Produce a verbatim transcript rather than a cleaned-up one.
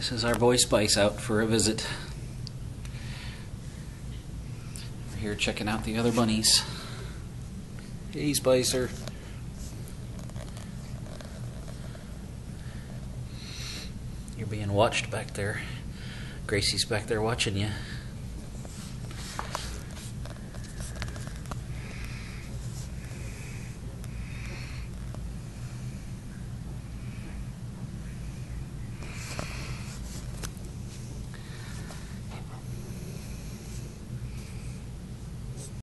This is our boy Spice out for a visit. We're here checking out the other bunnies. Hey, Spicer. You're being watched back there. Gracie's back there watching you.